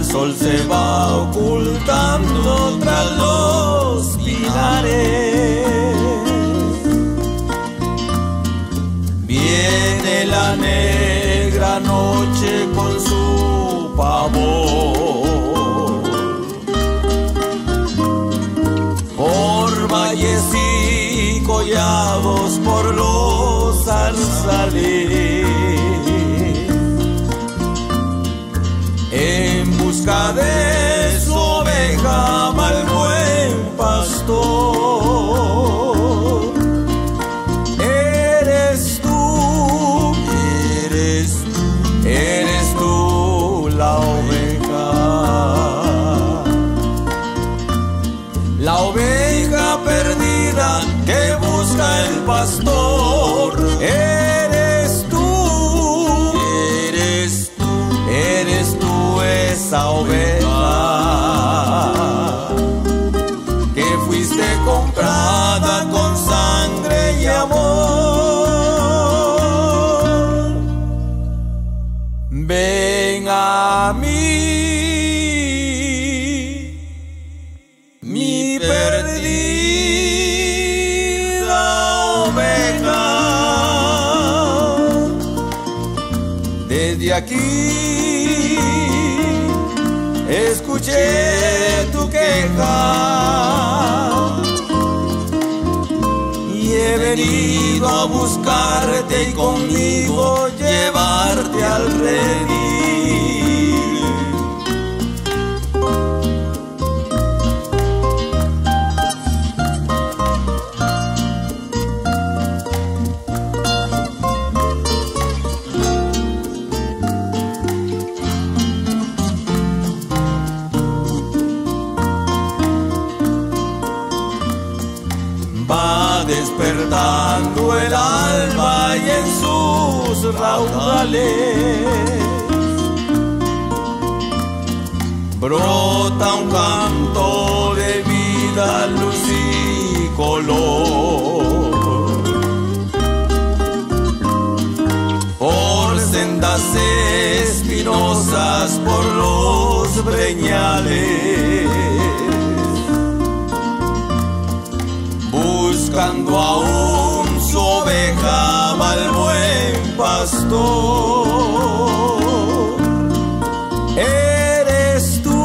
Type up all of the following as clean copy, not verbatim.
sol se va ocultando tras los pinares. Viene la negra noche con su pavor, por valles y collados, por los zarzales, en busca de su oveja va el buen pastor. Eres tú la oveja perdida que busca el pastor. Eres tú esa oveja que fuiste comprada con sangre y amor. Ven a mí, mi perdida oveja. Desde aquí escuché tu queja y he venido a buscarte y conmigo llevarte al redil. Va despertando el alba y en sus raudales brota un canto de vida, luz y color. Por sendas espinosas, por los breñales, buscando aún su oveja va el buen pastor. Eres tú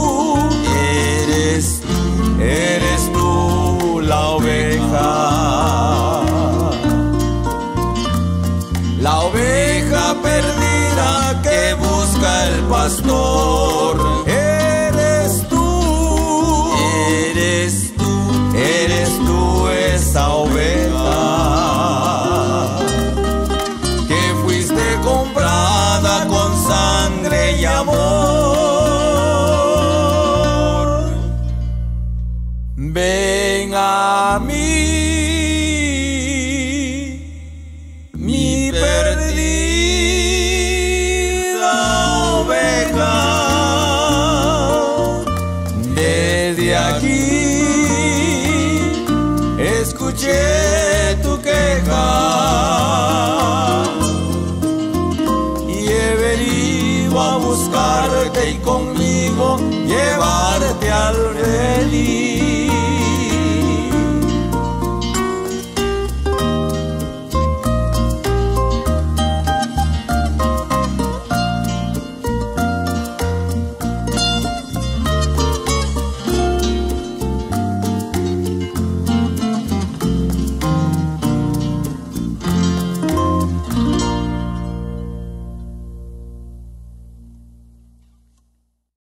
la oveja perdida que busca el pastor. Eres tú esa oveja que fuiste comprada con sangre y amor. Ven a mí, mi perdida oveja. Desde aquí escuché